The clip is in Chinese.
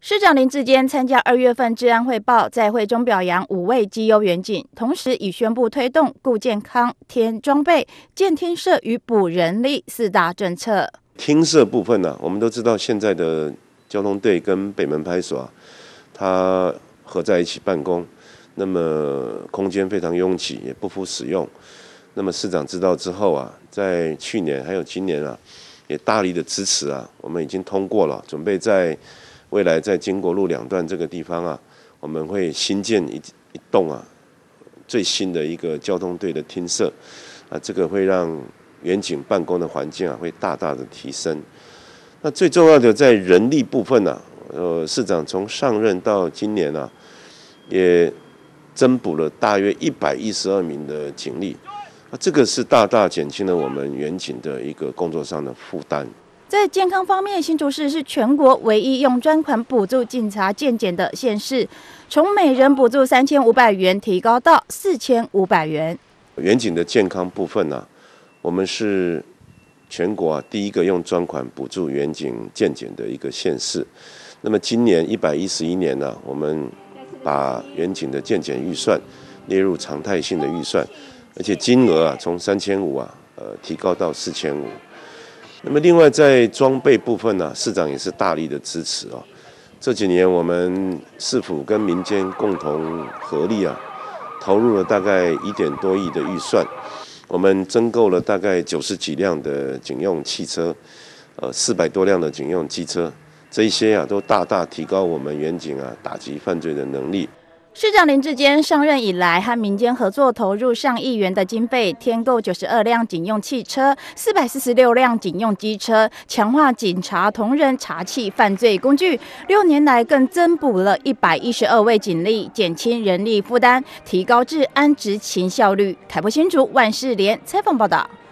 市长林智坚参加2月份治安汇报，在会中表扬5位绩优员警，同时已宣布推动顾健康、添装备、建厅舍与补人力4大政策。 厅舍部分我们都知道现在的交通队跟北门派出所它合在一起办公，那么空间非常拥挤，也不敷使用。那么市长知道之后在去年还有今年也大力的支持我们已经通过了，准备在未来在经国路2段这个地方我们会新建一栋最新的一个交通队的厅舍这个会让员警办公的环境会大大的提升。那最重要的在人力部分市长从上任到今年也增补了大约112名的警力，这个是大大减轻了我们员警的一个工作上的负担。 在健康方面，新竹市是全国唯一用专款补助警察健检的县市，从每人补助3500元提高到4500元。 员警的健康部分我们是全国第一个用专款补助员警健检的一个县市。那么今年111年我们把员警的健检预算列入常态性的预算，而且金额从3500提高到4500。那么另外在装备部分市长也是大力的支持这几年我们市府跟民间共同合力投入了大概1点多亿的预算，我们增购了大概90几辆的警用汽车，400多辆的警用机车，这一些都大大提高我们员警打击犯罪的能力。 市长林智坚上任以来，和民间合作投入上亿元的经费，添购92辆警用汽车、446辆警用机车，强化警察同仁查缉犯罪工具。6年来更增补了112位警力，减轻人力负担，提高治安执勤效率。台北新竹万世莲采访报道。